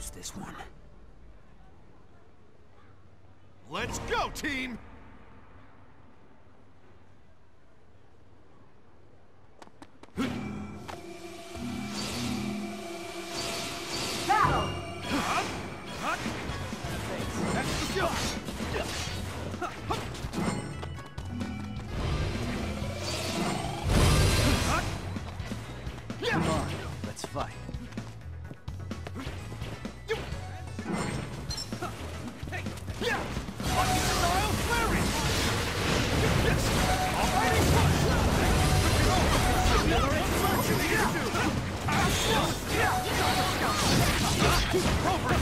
lose this one. Let's go, team! Battle! Come on, let's fight. Over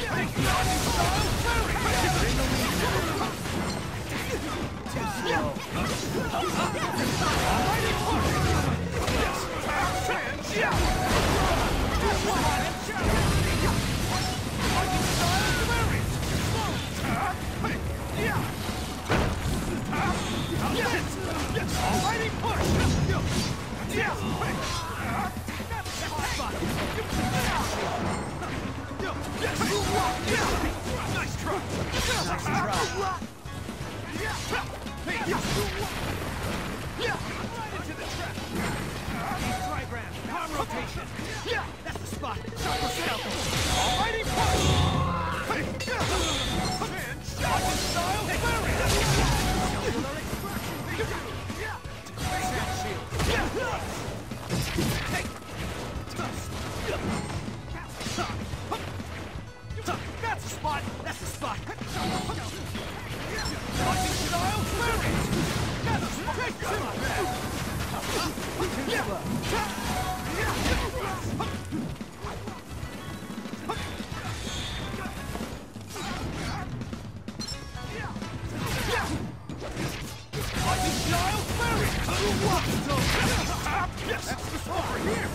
Nice try! Nice try! Right into the trap! Trigram, palm rotation! That's the spot! Chopper scalpel! Almighty punch! And shot style parry! Cellular extraction! Sand shield! That's the spot! That's the spot! Punching style parry! That's the spot! Take Punching style parry! Yes! That's the spot over here!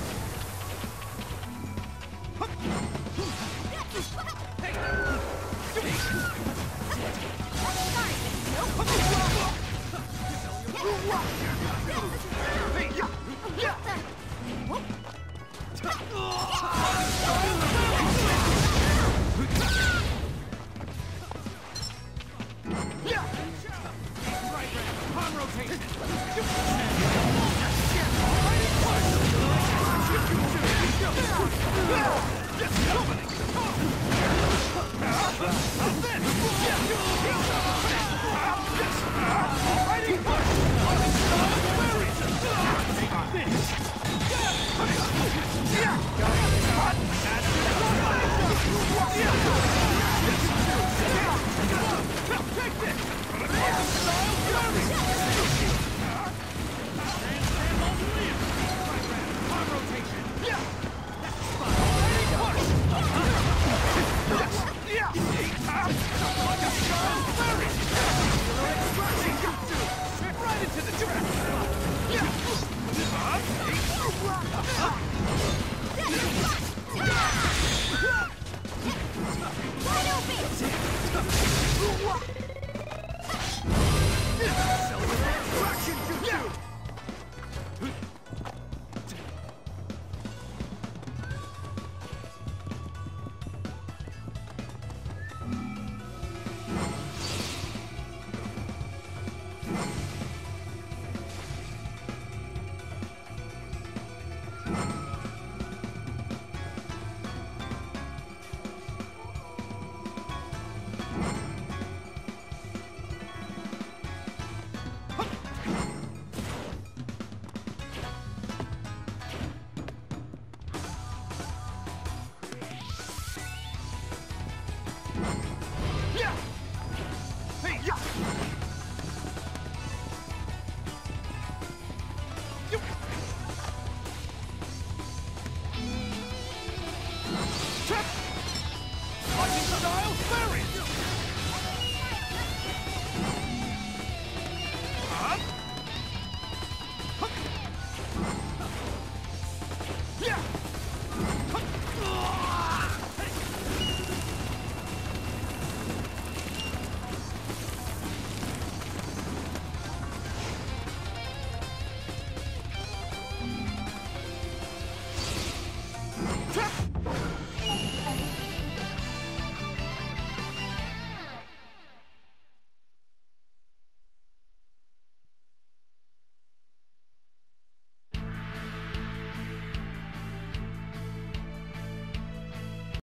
Take this!